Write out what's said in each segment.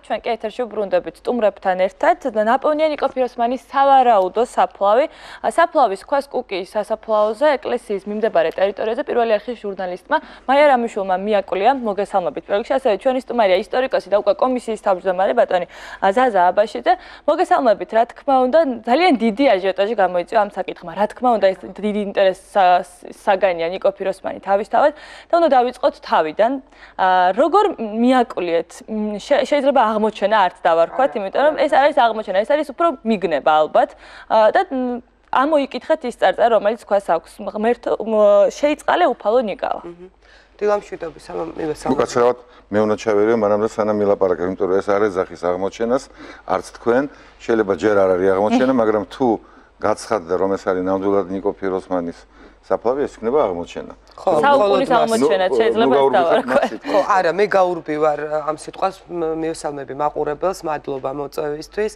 ჩვენ კი ეთერში ვბრუნდებით სტუმრებთან ერთად. ნაპოვნია ნიკო ფიროსმანის სავარაუდო საფლავი. საფლავის ქვას კუკიის სასაფლაოზე ეკლესიის მიმდებარე ტერიტორიაზე პირველი არხის ჟურნალისტმა მაია რამიშულმა მიაკვლია. მოგესალმებით. პირველ რიგში ასევე ჩვენი სტუმარია ისტორიკოსი და უკვე კომისიის თავმჯდომარე ბატონი ზაზა აბაშიძე. მოგესალმებით, რა თქმა უნდა, ძალიან დიდი აჟიოტაჟი გამოიწვია ამ საკითხმა. რა თქმა უნდა, ეს დიდი ინტერესი საგანია ნიკო ფიროსმანი თავისთავად და უნდა დავიწყოთ თავიდან. როგორ მიაკლიეთ? შეიძლება აღმოჩენა არც დავარქვათ, იმიტომ რომ ეს არის აღმოჩენა, ეს არის უფრო მიგნება ალბათ და ამოიკითხეთ ის წარწერა, რომელიც ქვას აქვს. ღმერთო შეიწყალე უფალო ნიკავა. დილამშვიდობის მივესალმებით. უკაცრავად მე უნდა ჩავერიო, მაგრამ და სანამ მილაპარაკებ, იმიტომ რომ ეს არ ეძახის აღმოჩენას, არც თქვენ, შეიძლება ჯერ არ არის აღმოჩენა, მაგრამ თუ გაცხადდა რომ ეს არის ნამდვილად ნიკო ფიროსმანის საფლავი, ეს იქნება აღმოჩენა. საუკუნის აღმოჩენა შეიძლება დავარქვათ. ხო, არა, მე გაურბი ვარ ამ სიტყვას, მივესალმები მაყურებელს, მადლობა მოწვევისთვის.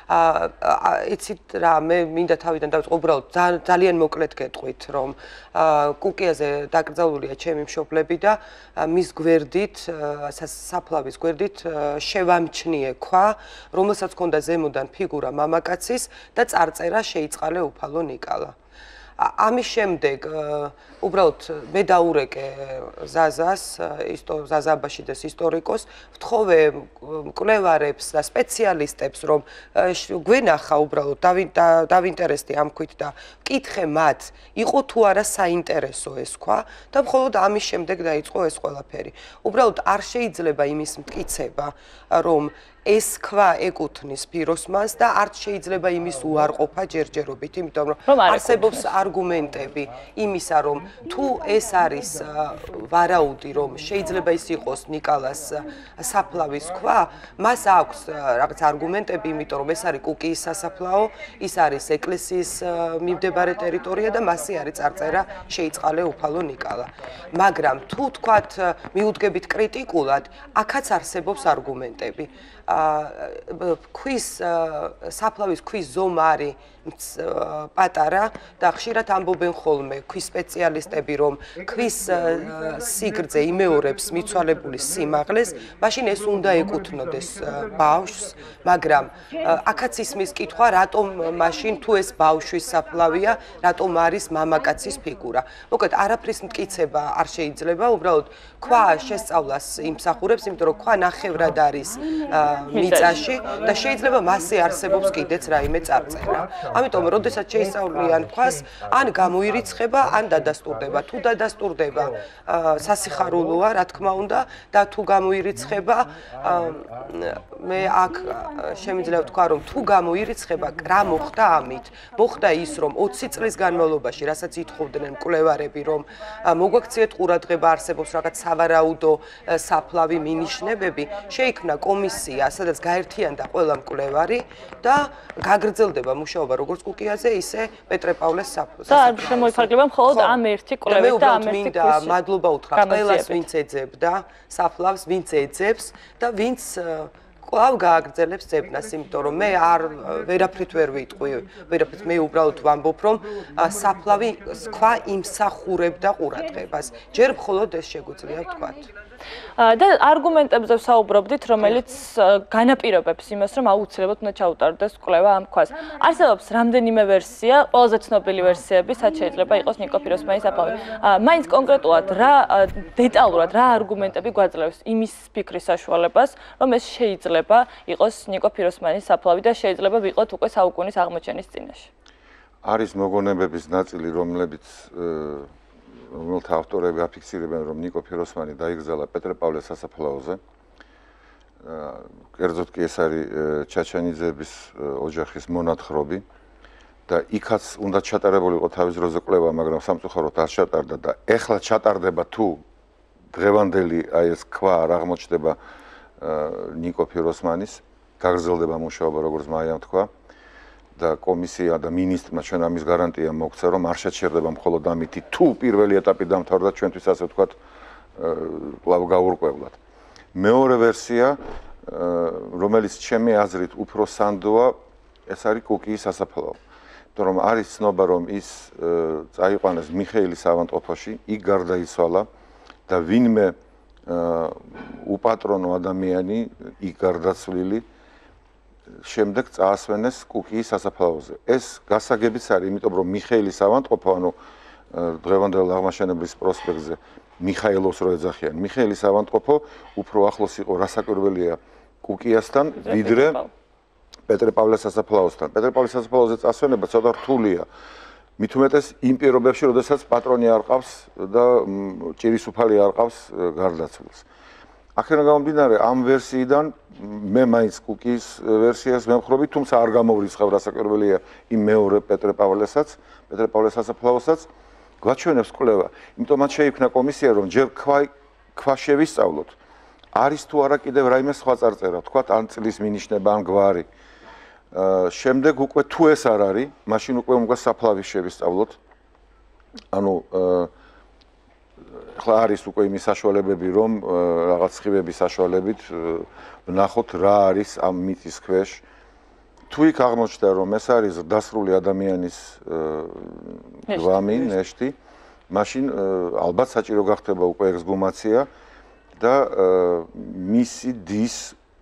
იცით რა, მე მინდა თავიდან დავიწყო, უბრალოდ ძალიან მოკლედ გეტყვით, რომ კუკიაზე დაკრძალულია ჩემი მშობლები და მის გვერდით, საფლავის გვერდით შევამჩნიე ქვა, რომელსაც ჰქონდა ზემოდან ფიგურა მამაკაცის და წარწერა შეიწყალე უფალო ნიკალა. ამის შემდეგ უბრალოდ მე დაურეკე ზაზას, ზაზა აბაშიძეს ისტორიკოს, ვთხოვე მკვლევარებს და სპეციალისტებს, რომ გვენახა უბრალოდ დავინტერესდი ამ ქვით და ვკითხე მათ, იყო თუ არა საინტერესო ეს ქვა და მხოლოდ ამის შემდეგ დაიწყო ეს ყველაფერი. უბრალოდ არ შეიძლება იმის მტკიცება, რომ ეს ქვა ეკუთვნის ფიროსმანს და არც შეიძლება იმის უარყოფა ჯერჯერობით, იმიტომ რომ არსებობს არგუმენტები იმისა, რომ თუ ეს არის ვარაუდი, რომ შეიძლება ის იყოს ნიკალას საფლავის ქვა, მას აქვს რაღაც არგუმენტები, იმიტომ რომ ეს არის კუკიის სასაფლაო, ის არის ეკლესიის მიმდებარე ტერიტორია და მასზე არის წარწერა შეიწყალე უფალო ნიკალა. მაგრამ თუ თქვათ მიუდგებით კრიტიკულად, აქაც არსებობს არგუმენტები. ქვის საფლავის ქვის ზომა არის პატარა და ხშირად ამბობენ ხოლმე ქვის სპეციალისტები, რომ ქვის სიგრძე იმეორებს მიცვალებულის სიმაღლეს, მაშინ ეს უნდა ეკუთვნოდეს ბავშვს, მაგრამ აქაც ისმის კითხვა, რატომ მაშინ თუ ეს ბავშვის საფლავია, რატომ არის მამაკაცის ფიგურა. მოკლედ არაფრის მტკიცება არ შეიძლება, უბრალოდ ქვა შესწავლას იმსახურებს, იმიტომ რომ ქვა ნახევრად არის მიწაში და შეიძლება მასზე არსებობს კიდეც რაიმე წარწერა. ამიტომ, როდესაც შეისწავლიან ქვას, ან გამოირიცხება, ან დადასტურდება. თუ დადასტურდება, სასიხარულოა, რა თქმა უნდა, და თუ გამოირიცხება, მე აქ შემიძლია ვთქვა, რომ თუ გამოირიცხება, რა მოხდა ამით? მოხდა ის, რომ 20 წლის განმავლობაში, რასაც ითხოვდნენ მკვლევარები, რომ მოგვაქციეთ ყურადღება, არსებობს რაღაც სავარაუდო საფლავი მინიშნებები, შეიქმნა კომისია, სადაც გაერთიანდა ყველა მკვლევარი და გაგრძელდება მუშაობა როგორც კუკიაზე, ისე პეტრე-პავლეს საფლავზე. და არ შემოიფარგლება მხოლოდ ამ ერთი კვლევით და ამ ერთი ქვის. მადლობა უთხრა ყველას, ვინც ეძებდა საფლავს, ვინც ეძებს და ვინც კვლავ გააგრძელებს ძებნას, იმიტომ რომ მე ვერაფრით ვერ ვიტყვი, ვერაფრით მე უბრალოდ ვამბობ, რომ საფლავი ქვა იმსახურებდა ყურადღებას. ჯერ მხოლოდ ეს შეგვიძლია ვთქვათ. და არგუმენტებზე ვსაუბრობდით, რომელიც განაპირობებს იმას, რომ აუცილებლად უნდა ჩაუტარდეს კვლევა ამ ქვას. არსებობს რამდენიმე ვერსია, ყველაზე ცნობილი ვერსიები, რაც შეიძლება იყოს ნიკო ფიროსმანის საფლავი. მაინც კონკრეტულად რა დეტალურად რა არგუმენტები გვაძლევს იმის ფიქრის საშუალებას, რომ ეს შეიძლება იყოს ნიკო ფიროსმანის საფლავი და შეიძლება ვიყოთ უკვე საუკუნის აღმოჩენის წინაშე. არის მოგონებების ნაწილი, რომელთა ავტორები აფიქსირებენ, რომ ნიკო ფიროსმანი დაიგზალა პეტრე-პავლეს სასაფლაოზე. კერძოდ კი ეს არის ჩაჩანიძეების ოჯახის მონათხრობი და იქაც უნდა ჩატარებული იყო თავის დროზე კვლევა, მაგრამ სამწუხაროდ არ ჩატარდა და ეხლა ჩატარდება თუ დღევანდელი აი ეს ქვა არ აღმოჩნდება ნიკო ფიროსმანის, გაგრძელდება მუშაობა, როგორც მაიამ თქვა. და კომისია და მინისტრმა ჩვენ ამის გარანტია მოგცა, რომ არ შეჩერდება მხოლოდ ამითი, თუ პირველი ეტაპი დამთავრდა, ჩვენთვის ასე ვთქვათ, კვლავ გაურკვევლად. მეორე ვერსია, რომელიც ჩემი აზრით უფრო სანდოა, ეს არის კუკიის სასაფლაო. იმიტომ რომ არის ცნობა, რომ ის წაიყვანეს მიხეილის ავადმყოფოში, იქ გარდაიცვალა და ვინმე უპატრონო ადამიანი იქ გარდაცვლილი შემდეგ წაასვენეს კუკიის სასაფლაოზე. ეს გასაგებიც არის, იმიტომ რომ მიხეილი სავანტყოფო, ანუ დღევანდელ აღმაშენებლის პროსპექტზე მიხაილოვს რო ეძახიან. მიხეილი სავანტყოფო უფრო ახლოს იყო რასაკვირველია კუკიასთან, ვიდრე პეტრე-პავლეს სასაფლაოსთან. პეტრე-პავლეს სასაფლაოზე წასვენება ცოტა რთულია. მით უმეტეს იმ პირობებში, როდესაც პატრონი არ ყავს და ჭირისუფალი არ ყავს გარდაცვლილს. აქედან გამომდინარე, ამ ვერსიიდან მე მაინც კუკიის ვერსიას ვემხრობი, თუმცა არ გამოვრიცხავ რასაკვირველია იმ მეორე პეტრე-პავლესაც, პეტრე-პავლეს სასაფლაოსაც გვაჩვენებს კვლევა. იმიტომაც შეიქმნა კომისია, რომ ჯერ ქვა შევისწავლოთ. არის თუ არა კიდევ რაიმე სხვა წარწერა, თქვათ ან წლის მინიშნება, ან გვარი. შემდეგ უკვე თუ ეს არ არის, მაშინ უკვე უნდა საფლავის შევისწავლოთ. ანუ ახლა არის უკვე იმის საშუალებები, რომ რაღაც სხივების საშუალებით ვნახოთ რა არის ამ მიწის ქვეშ. თუ იქ აღმოჩნდა, რომ ეს არის დასრული ადამიანის გვამი, ნეშტი, მაშინ ალბათ საჭირო გახდება უკვე ექსგუმაცია და მისი დის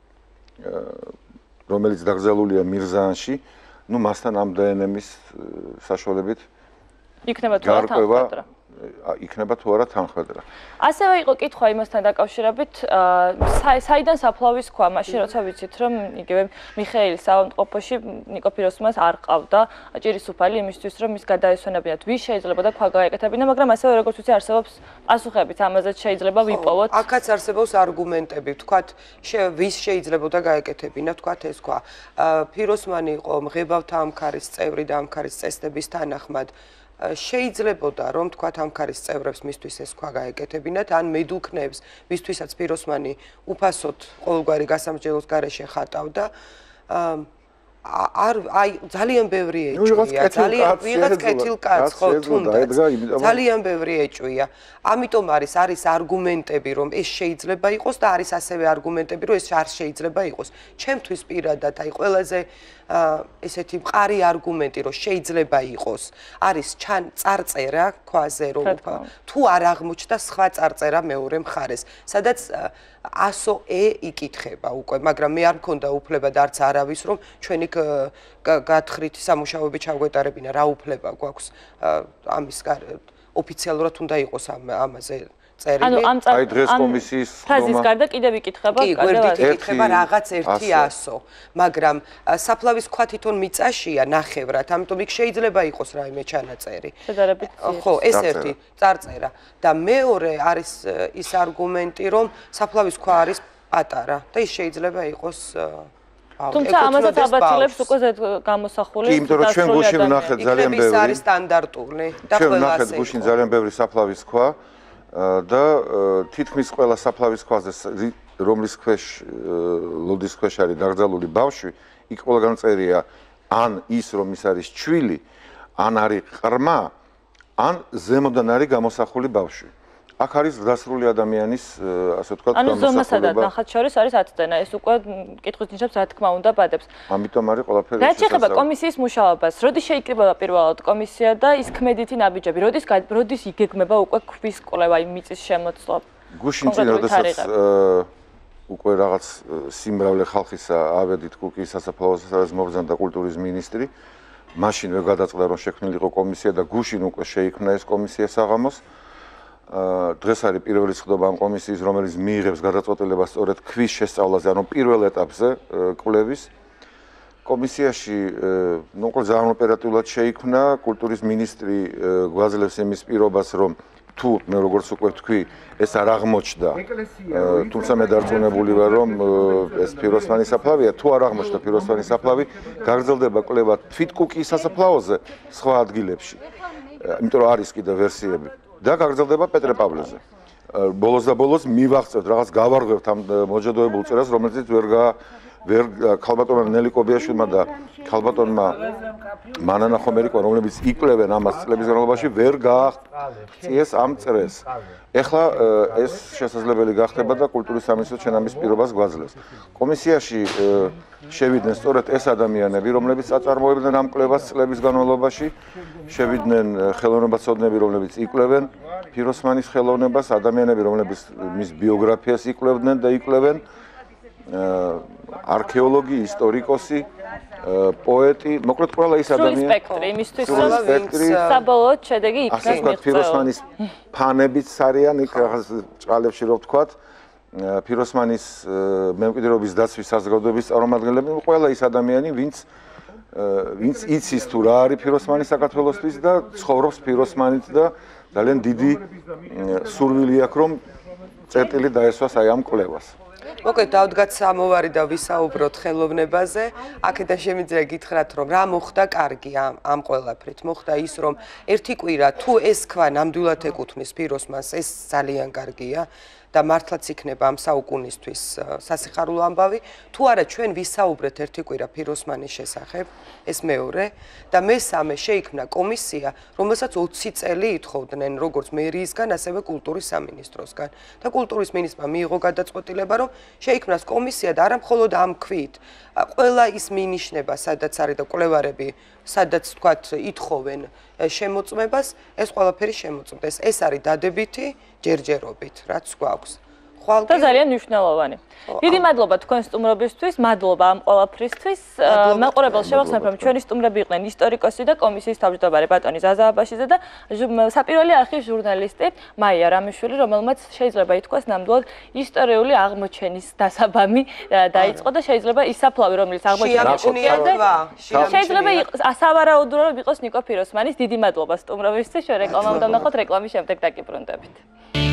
რომელიც დაკრძალულია მირზაანში, ну მასთან ამ დნმ-ის საშუალებით იქნება თუ არა თანხმდრა. იქნება თუ არა თანხმდრა. ასევე იყო კითხვა იმასთან დაკავშირებით, საიდან საფლავის ქვა, მაშინ როცა ვიცით, რომ იგივე მიხეილის სავანტყოფოში ნიკო ფიროსმანს არ ყავდა ჭირისუფალი იმისთვის, რომ ის გადაესვენებინათ, ვის შეიძლება და ქვა გაეკეთებინა, მაგრამ ასევე როგორც ვიცი, არსებობს პასუხებიც ამაზეც შეიძლება ვიპოვოთ. აქაც არსებობს არგუმენტები, თქვათ, ვის შეიძლებოდა გაეკეთებინა, თქვათ ეს ქვა. ფიროსმანი იყო მღებავთა ამქარის წევრი და ამქარის წესდების თანახმად. შეიძლებოდა რომ თქვათ ამქარის წევრებს მისთვის ეს ქვა გაეკეთებინათ ან მედუქნებს მისთვისაც ფიროსმანი უფასოდ ყოველგვარი გასამჯელოს გარეშე ხატავდა აი ძალიან ბევრი ეჭვია ძალიან ვიღაც კეთილკაც ხო თუნდაც ძალიან ბევრი ეჭვია ამიტომ არის არგუმენტები რომ ეს შეიძლება იყოს და არის ასევე არგუმენტები რომ ეს არ შეიძლება იყოს ჩემთვის პირადად აი ყველაზე ესეთი მყარი არგუმენტი რომ შეიძლება იყოს არის წარწერა ქვაზე რომ თუ არ აღმოჩნდა სხვა წარწერა მეორე მხარეს სადაც 100e იკითხება უკვე მაგრამ მე არ მქონდა უფლება და არც არავის რომ ჩვენი გათხრით სამუშაოები ჩავგვეტარებინა რა უფლება გვაქვს ამის ოფიციალურად უნდა იყოს ამაზე წერილი აი დღეს კომისიის ფაზის გარდა კიდევ იკითხება კიდევ იკითხება რაღაც 100 მაგრამ საფლავის ქვა თვითონ მიწაშია ნახევრად ამიტომ იქ შეიძლება იყოს რაიმე ჩანაწერი შედარებით ხო ეს ერთი წარწერა და მეორე არის ის არგუმენტი რომ საფლავის ქვა არის პატარა და ის შეიძლება იყოს თუმცა ამასაც აბაცილებს უკვე გამოსახული კი იმიტომ რომ ჩვენ გუშინ ვნახეთ ძალიან ბევრი ის არის სტანდარტული და ჩვენ ვნახეთ გუშინ ძალიან ბევრი საფლავის ქვა და თითქმის ყველა საფლავის ქვაზე რომლის ქვეშ ლოდის ქვეშ არის დაკრძალული ბავშვი იქ ყველგან წერია ან ის რომ ის არის ჩვილი ან არის ყრმა ან ზემოდან არის გამოსახული ბავშვი აქ არის დასრული ადამიანის ასე ვთქვათ ანუ ზომასა და ნახат შორის არის ათწენა ეს უკვე კითხვის ნიშნებს რა თქმა უნდა ბადებს ამიტომ არის ყველაფერი რა შეიძლება კომისიის მუშაობას როდის შეიკრიბება პირველად კომისია და ის ქმედითი ნაბიჯები როდის იგეგმება უკვე ქვის კვლევა იმ მიწის შემოცლა გუშინ წინ როდესაც უკვე რაღაც სიმრავლე ხალხისა ავედით კუკიის სასაფლაოზე სადაც მობრძანდა კულტურის მინისტრი მაშინვე გადაწყდა რომ შექმნილიყო კომისია და გუშინ უკვე შეიქმნა ეს კომისია საღამოს დღეს არის პირველი სხდობა ამ კომისიის რომელიც მიიღებს გადაწყვეტილებას სწორედ ქვის შესწავლაზე ანუ პირველ ეტაპზე კვლევის კომისიაში ნუ ძალიან ოპერატიულად შეიქმნა კულტურის მინისტრი გვაძლევს იმის პირობას რომ თუ მე როგორც უკვე ვთქვი ეს არ აღმოჩნდა თუმცა მე დარწმუნებული ვარ რომ ეს ფიროსმანის საფლავია თუ არ აღმოჩნდა ფიროსმანის საფლავი გაგრძელდება კვლევა თვით კუკიის სასაფლაოზე სხვა ადგილებში იმიტომ რომ არის კიდევ ვერსიები და გაგრძელდება პეტრე-პავლეზე. ბოლოს და ბოლოს მივახცევთ რაღაც გავარღვევთ ამ მოჯადოებულ წერას, რომელიც ვერ ვერ ქალბატონმა ნელი კობიაშვილმა და ქალბატონმა მანანა ხომერიკმა, რომლებიც იკვლევენ ამას წლების განმავლობაში, ვერ გააღწიეს ამ წრეს. ეხლა ეს შესაძლებელი გახდება და კულტურის სამინისტრო ჩვენ ამის პირობას გვაძლევს. კომისიაში შევიდნენ სწორედ ეს ადამიანები, რომლებიც აწარმოებდნენ ამ კვლევას წლების განმავლობაში, შევიდნენ ხელოვნებაცოდნები, რომლებიც იკვლევენ ფიროსმანის ხელოვნებას, ადამიანები, რომლებიც მის ბიოგრაფიას იკვლევდნენ და იკვლევენ, არქეოლოგი, ისტორიკოსი, პოეტი, მოკლედ ყველა ის ადამიანი. სპექტრი, იმისთვის რომ საბოლოოდ შედეგი იქნას მიღწევა. ფიროსმანის ფანებიც არიან, იქ რაღაც ჭყალებში რო ვთქვათ, ფიროსმანის მემკვიდრეობის დაცვის საზოგადოების წარმომადგენლები, ყველა ის ადამიანი, ვინც იცის თუ რა არის ფიროსმანი საქართველოსთვის და ცხოვრობს ფიროსმანით და ძალიან დიდი სურვილი აქვს, რომ წერტილი დაესვას აი ამ კვლევას. მოკლედ დავდგათ სამოვარი და ვისაუბროთ ხელოვნებაზე. აქედან შემიძლია გითხრათ, რომ რა მოხდა კარგი ამ ყველაფრით. მოხდა ის, რომ ერთი კვირა თუ ეს ქვა ნამდვილად ეკუთვნის ფიროსმანს, ეს ძალიან კარგია და მართლაც იქნება ამ საუკუნისთვის სასიხარულო ამბავი. თუ არა ჩვენ ვისაუბრეთ ერთი კვირა ფიროსმანის შესახებ, ეს მეორე და მესამე შეიქმნა კომისია, რომელსაც 20 წელი ითხოვდნენ როგორც მერიისგან, ასევე კულტურის სამინისტროსგან. და კულტურის მინისტრმა მიიღო გადაწყვეტილება, რომ შეიქმნას კომისია და არა მხოლოდ ამ ქვით. ყველა ის მინიშნება, სადაც არის და კვლევარები, სადაც თქვათ ითხოვენ შემოწმებას, ეს ყველაფერი შემოწმდეს. ეს არის დადებითი ჯერჯერობით, რაც გვაქვს. და ძალიან მნიშვნელოვანი. დიდი მადლობა თქვენ სტუმრობისთვის, მადლობა ამ ყველაფრისთვის. მაყურებელს შევახსენებ, რომ ჩვენი სტუმრები იყვნენ ისტორიკოსი და კომისიის თავმჯდომარე ბატონი ზაზა აბაშიძე და საპირველი არქივის ჟურნალისტი მაია რამიშვილი, რომელმაც შეიძლება ითქვას ნამდვილად ისტორიული აღმოჩენის დასაბამი დაიწყო და შეიძლება ის საფლავი, რომელიც აღმოჩენილი შეიძლება სავარაუდოდ იყოს ნიკო ფიროსმანის. დიდი მადლობა სტუმრობისთვის. ჩვენ რეკლამა უნდა ვნახოთ, რეკლამის შემდეგ დაგიბრუნდებით.